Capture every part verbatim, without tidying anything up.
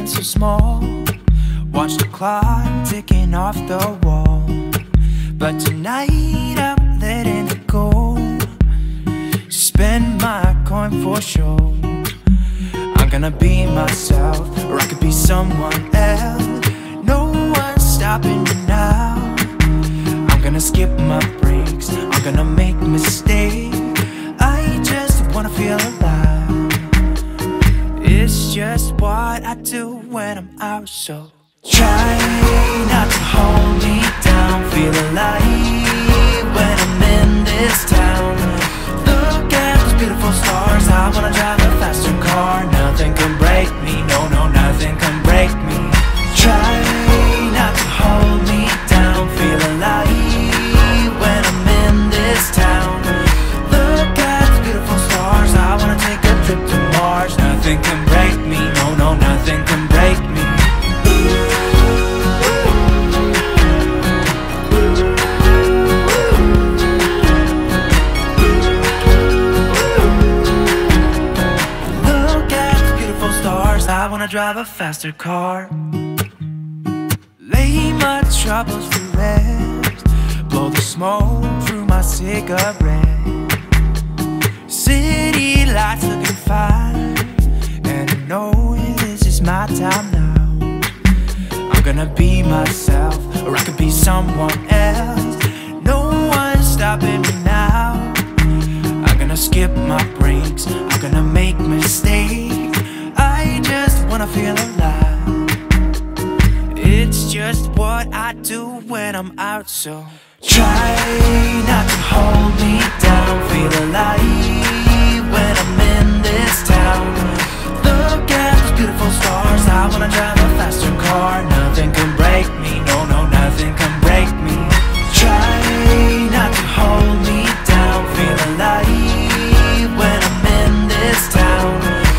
feeling so small. Watch the clock ticking off the wall. But tonight I'm letting it go. Spend my coin for sure. I'm gonna be myself, or I could be someone else. No one's stopping me now. I'm gonna skip my breaks, I'm gonna make mistakes. I just wanna feel alive. It's just what I do when I'm out, so try not to hold me down. Feel alive when I'm in this town. Look at those beautiful stars. I wanna drive a faster car. Nothing can break me, no, no, nothing can break me. Try not to hold me down. Feel alive when I'm in this town. Look at those beautiful stars. I wanna take a trip to Mars. Nothing can break me, no, no, nothing can break me. I wanna drive a faster car. Lay my troubles to rest. Blow the smoke through my cigarette. City lights looking fine, and I know this is my time now. I'm gonna be myself, or I could be someone else. No one's stopping me now. I'm gonna skip my breaks, I'm gonna make mistakes. I just wanna feel alive. It's just what I do when I'm out, so try not to hold me down. Feel alive when I'm in this town. Look at those beautiful stars. I wanna drive a faster car. Nothing can break me, no, no, nothing can break me. Try not to hold me down. Feel alive when I'm in this town.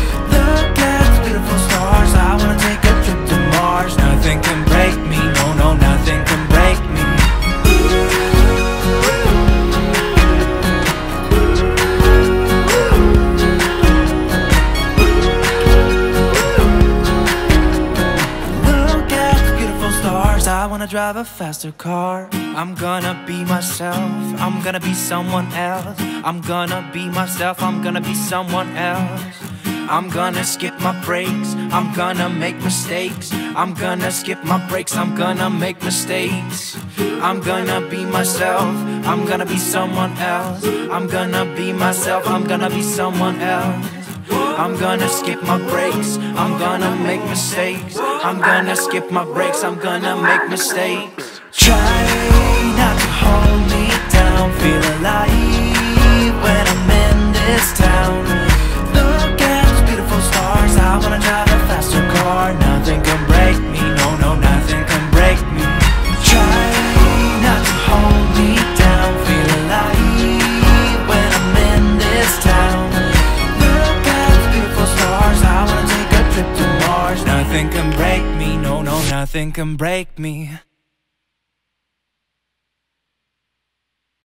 I wanna take a trip to Mars. Nothing can break me, no, no, nothing can break me. Look at the beautiful stars. I wanna drive a faster car. I'm gonna be myself, I'm gonna be someone else. I'm gonna be myself, I'm gonna be someone else. I'm gonna skip my breaks, I'm gonna make mistakes. I'm gonna skip my breaks, I'm gonna make mistakes. I'm gonna be myself, I'm gonna be someone else. I'm gonna be myself, I'm gonna be someone else. I'm gonna skip my breaks, I'm gonna make mistakes. I'm gonna skip my breaks, I'm gonna make mistakes. Try not to hold me down. Feel alive when I'm in this town. Look at those beautiful stars. I wanna drive a faster car. Nothing can break me, no, no, nothing can break me. Try not to hold me down. Feel alive when I'm in this town. Look at those beautiful stars. I wanna take a trip to Mars. Nothing can break me, no, no, nothing can break me.